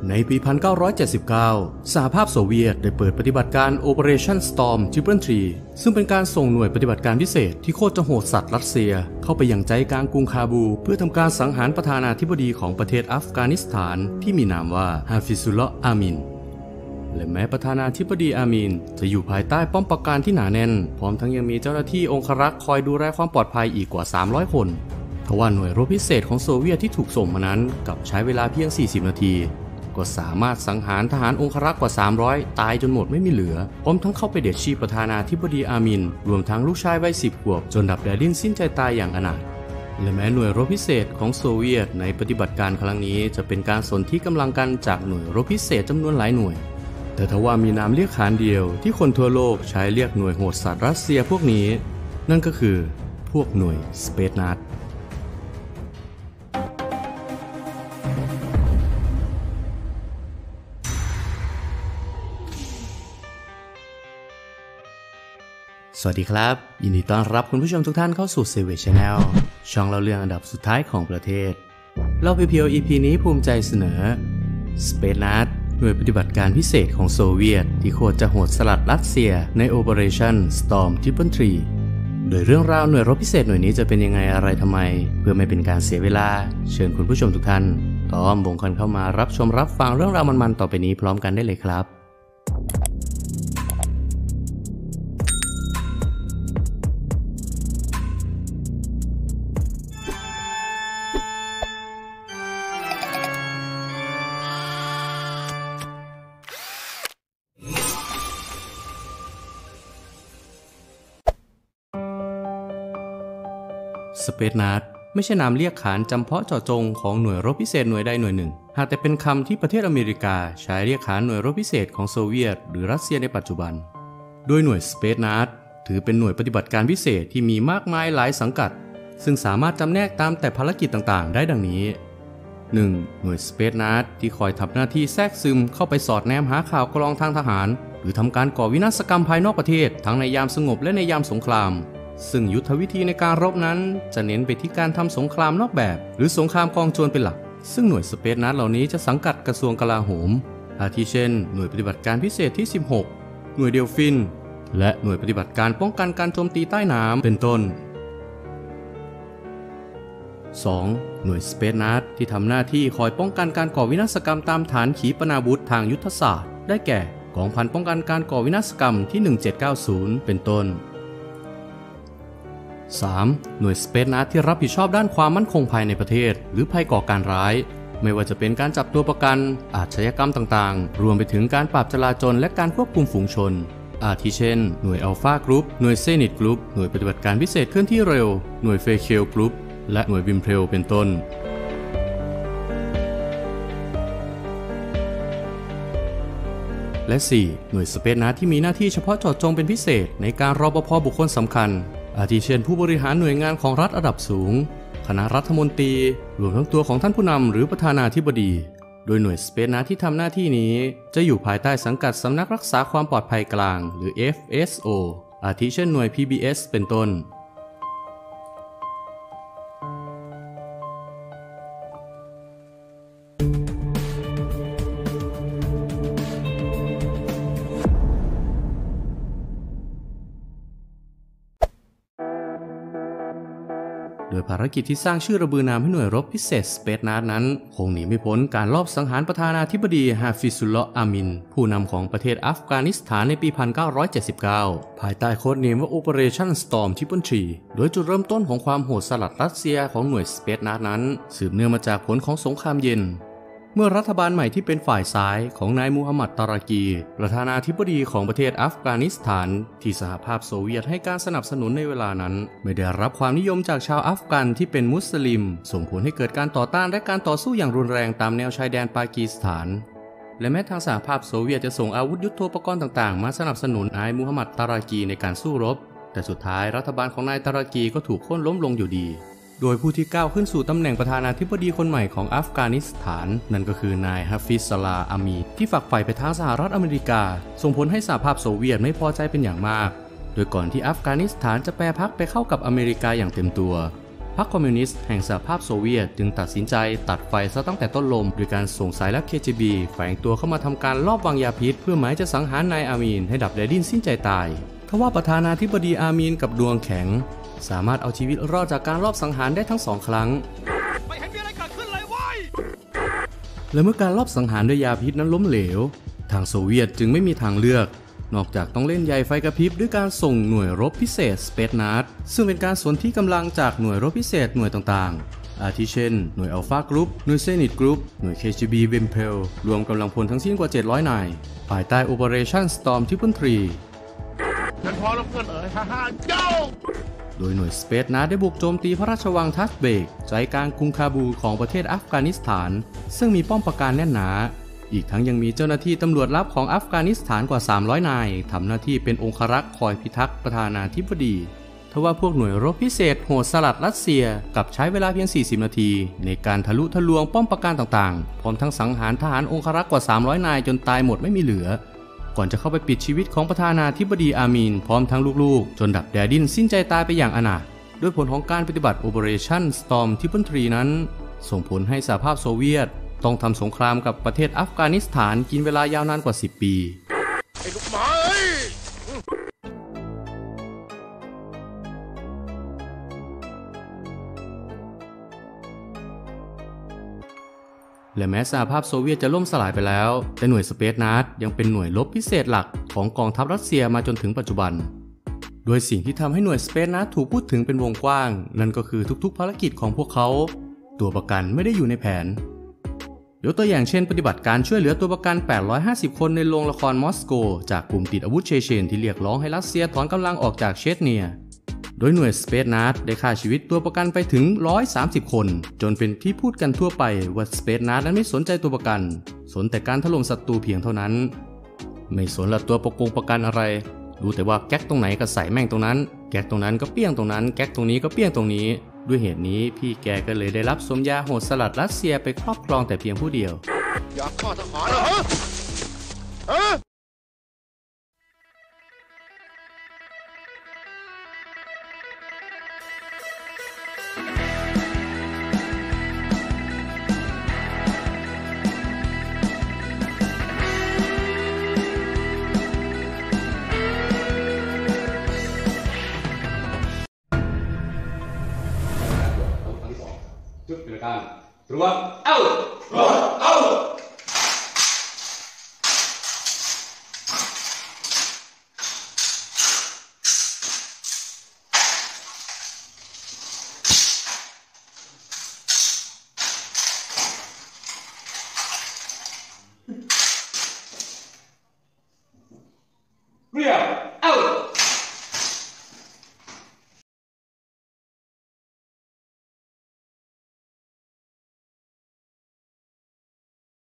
ในปี 1979 สหภาพโซเวียตได้เปิดปฏิบัติการ Operation Storm Triple Tree ซึ่งเป็นการส่งหน่วยปฏิบัติการพิเศษที่โคตรจะโหดสัตว์รัสเซียเข้าไปยังใจกลางกรุงคาบูเพื่อทำการสังหารประธานาธิบดีของประเทศอัฟกานิสถานที่มีนามว่าฮาฟิซุลลอฮ์อามินและแม้ประธานาธิบดีอามินจะอยู่ภายใต้ป้อมปราการที่หนาแน่นพร้อมทั้งยังมีเจ้าหน้าที่องครักษ์คอยดูแลความปลอดภัยอีกกว่า300คนทว่าหน่วยรบพิเศษของโซเวียตที่ถูกส่งมานั้นกลับใช้เวลาเพียง40นาทีก็สามารถสังหารทหารองครักษ์กว่า300ตายจนหมดไม่มีเหลือพร้อมทั้งเข้าไปเด็ดชีพประธานาธิบดีอามินรวมทั้งลูกชายวัย10 ขวบจนดับแดดินสิ้นใจตายอย่างอนาถและแม้หน่วยรบพิเศษของโซเวียตในปฏิบัติการครั้งนี้จะเป็นการสนธิกำลังกันจากหน่วยรบพิเศษจำนวนหลายหน่วยแต่ทว่ามีนามเรียกขานเดียวที่คนทั่วโลกใช้เรียกหน่วยโหดสัตว์รัสเซียพวกนี้นั่นก็คือพวกหน่วยสเปซนัดสวัสดีครับยินดีต้อนรับคุณผู้ชมทุกท่านเข้าสู่ Savage Channel ช่องเล่าเรื่องอันดับสุดท้ายของประเทศเราเพียวๆ EP นี้ภูมิใจเสนอ Space Nut หน่วยปฏิบัติการพิเศษของโซเวียตที่โคตรจะโหดสลัดรัสเซียใน Operation Storm Triple Tree โดยเรื่องราวหน่วยรบพิเศษหน่วยนี้จะเป็นยังไงอะไรทำไมเพื่อไม่เป็นการเสียเวลาเชิญคุณผู้ชมทุกท่านต้อมวงกันเข้ามารับชมรับฟังเรื่องราวมันๆต่อไปนี้พร้อมกันได้เลยครับสเปซนัดไม่ใช่นามเรียกขานจำเพาะเจาะจงของหน่วยรบพิเศษหน่วยใดหน่วยหนึ่งหากแต่เป็นคำที่ประเทศอเมริกาใช้เรียกขานหน่วยรบพิเศษของโซเวียตหรือรัสเซียในปัจจุบันโดยหน่วยสเปซนัดถือเป็นหน่วยปฏิบัติการพิเศษที่มีมากมายหลายสังกัดซึ่งสามารถจำแนกตามแต่ภารกิจต่างๆได้ดังนี้ 1. หน่วยสเปซนัดที่คอยทำหน้าที่แทรกซึมเข้าไปสอดแนมหาข่าวกรองทางทหารหรือทำการก่อวินาศกรรมภายนอกประเทศทั้งในยามสงบและในยามสงครามซึ่งยุทธวิธีในการรบนั้นจะเน้นไปที่การทำสงครามนอกแบบหรือสงครามกองโจรเป็นหลักซึ่งหน่วยสเปซนัดเหล่านี้จะสังกัดกระทรวงกลาโหมอาทิเช่นหน่วยปฏิบัติการพิเศษที่16หน่วยเดลฟินและหน่วยปฏิบัติการป้องกันการโจมตีใต้น้ำเป็นต้น 2. หน่วยสเปซนัดที่ทำหน้าที่คอยป้องกันการก่อวินาศกรรมตามฐานขีปนาวุธทางยุทธศาสตร์ได้แก่กองพันป้องกันการก่อวินาศกรรมที่1790เป็นต้น3. หน่วยสเปซนัดที่รับผิดชอบด้านความมั่นคงภายในประเทศหรือภัยก่อการร้ายไม่ว่าจะเป็นการจับตัวประกันอาชญากรรมต่างๆรวมไปถึงการปราบจลาจลและการควบคุมฝูงชนอาทิเช่นหน่วยอัลฟากรุ๊ปหน่วยเซนิตกรุ๊ปหน่วยปฏิบัติการพิเศษเคลื่อนที่เร็วหน่วยเฟเคลกรุ๊ปและหน่วยวิมเพลเป็นต้นและ 4. หน่วยสเปซนัดที่มีหน้าที่เฉพาะเจาะจงเป็นพิเศษในการรปภ.บุคคลสำคัญอาทิเช่นผู้บริหารหน่วยงานของรัฐระดับสูงคณะรัฐมนตรีรวมทั้งตัวของท่านผู้นำหรือประธานาธิบดีโดยหน่วยสเปซนัดที่ทำหน้าที่นี้จะอยู่ภายใต้สังกัดสำนักรักษาความปลอดภัยกลางหรือ FSO อาทิเช่นหน่วย PBS เป็นต้นโดยภารกิจที่สร้างชื่อระบือนามให้หน่วยรบพิเศษสเปซนัดนั้นคงหนีไม่พ้นการลอบสังหารประธานาธิบดีฮาฟิซุลลอฮ์อามินผู้นำของประเทศอัฟกานิสถานในปี 1979 ภายใต้โค้ดเนมว่า Operation Storm Triple Tree โดยจุดเริ่มต้นของความโหดสลัดรัสเซียของหน่วยสเปซนัดนั้นสืบเนื่องมาจากผลของสงครามเย็นเมื่อรัฐบาลใหม่ที่เป็นฝ่ายซ้ายของนายมูฮัมหมัดตารากีประธานาธิบดีของประเทศอัฟกานิสถานที่สหภาพโซเวียตให้การสนับสนุนในเวลานั้นไม่ได้รับความนิยมจากชาวอัฟกันที่เป็นมุสลิมส่งผลให้เกิดการต่อต้านและการต่อสู้อย่างรุนแรงตามแนวชายแดนปากีสถานและแม้ทางสหภาพโซเวียตจะส่งอาวุธยุทโธปกรณ์ต่างๆมาสนับสนุนนายมูฮัมหมัดตารากีในการสู้รบแต่สุดท้ายรัฐบาลของนายตารากีก็ถูกโค่นล้มลงอยู่ดีโดยผู้ที่ก้าวขึ้นสู่ตำแหน่งประธานาธิบดีคนใหม่ของอัฟกานิสถานนั่นก็คือนายฮาฟิซซาลาอามีที่ฝักใฝ่ไปทางสหรัฐอเมริกาส่งผลให้สหภาพโซเวียตไม่พอใจเป็นอย่างมากโดยก่อนที่อัฟกานิสถานจะแปรพรรคไปเข้ากับอเมริกาอย่างเต็มตัวพรรคคอมมิวนิสต์แห่งสหภาพโซเวียตจึงตัดสินใจตัดไฟซะตั้งแต่ต้นลมโดยการส่งสายลับ KGB แฝงตัวเข้ามาทำการลอบวางยาพิษเพื่อหมายจะสังหารนายอามีนให้ดับแดดินสิ้นใจตายทว่าประธานาธิบดีอามีนกับดวงแข็งสามารถเอาชีวิตรอดจากการลอบสังหารได้ทั้ง2 ครั้งไม่เห็นมีอะไรเกิดขึ้นเลยเว้ยและเมื่อการลอบสังหารด้วยยาพิษนั้นล้มเหลวทางโซเวียตจึงไม่มีทางเลือกนอกจากต้องเล่นใยไฟกระพริบด้วยการส่งหน่วยรบพิเศษสเปซนาร์ดซึ่งเป็นการสนที่กำลังจากหน่วยรบพิเศษหน่วยต่างๆอาทิเช่นหน่วยอัลฟากรุ๊ปหน่วยเซนิตกรุ๊ปหน่วย KGB เวมเพลรวมกำลังพลทั้งสิ้นกว่า700 นายภายใต้ Operation Storm Triple Tree ฉันพอแล้วเพื่อนฮ่าเจ้าโดยหน่วยสเปซนาร์ดได้บุกโจมตีพระราชวังทัชเบกใจกลางกรุงคาบูของประเทศอัฟกานิสถานซึ่งมีป้อมปราการแน่นหนาอีกทั้งยังมีเจ้าหน้าที่ตำรวจลับของอัฟกานิสถานกว่า300 นายทำหน้าที่เป็นองครักษ์คอยพิทักษ์ประธานาธิบดีทว่าพวกหน่วยรบพิเศษโหดสลัดรัสเซียกับใช้เวลาเพียง40 นาทีในการทะลุทะลวงป้อมปราการต่างๆพร้อมทั้งสังหารทหารองครักษ์กว่า300 นายจนตายหมดไม่มีเหลือก่อนจะเข้าไปปิดชีวิตของประธานาธิบดีอามีนพร้อมทั้งลูกๆจนดับแดดินสิ้นใจตายไปอย่างอนาถด้วยผลของการปฏิบัติ Operation Storm Triple Tree นั้นส่งผลให้สหภาพโซเวียตต้องทำสงครามกับประเทศอัฟกานิสถานกินเวลายาวนานกว่า10 ปีไอ้ลูกหมาเอ้ยและแม้สหภาพโซเวียตจะล่มสลายไปแล้วแต่หน่วยสเปซนาร์ดยังเป็นหน่วยรบพิเศษหลักของกองทัพรัสเซียมาจนถึงปัจจุบันโดยสิ่งที่ทำให้หน่วยสเปซนาร์ดถูกพูดถึงเป็นวงกว้างนั่นก็คือทุกๆภารกิจของพวกเขาตัวประกันไม่ได้อยู่ในแผนยกตัวอย่างเช่นปฏิบัติการช่วยเหลือตัวประกัน850 คนในโรงละครมอสโกจากกลุ่มติดอาวุธเชเชนที่เรียกร้องให้รัสเซียถอนกำลังออกจากเชชเนียโดยหน่วยสเปซนาร์ดได้ฆ่าชีวิตตัวประกันไปถึง130 คนจนเป็นที่พูดกันทั่วไปว่าสเปซนาร์ดนั้นไม่สนใจตัวประกันสนแต่การถล่มศัตรูเพียงเท่านั้นไม่สนละตัวประกันอะไรรู้แต่ว่าแก๊กตรงไหนก็ใส่แม่งตรงนั้นแก๊กตรงนั้นก็เปี้ยงตรงนั้นแก๊กตรงนี้ก็เปี้ยงตรงนี้ด้วยเหตุนี้พี่แกก็เลยได้รับสมญาโหดสลัดรัสเซียไปครอบครองแต่เพียงผู้เดียวอยากฆ่าทหารเหรอฮะจุดเป็นการตรวจเอา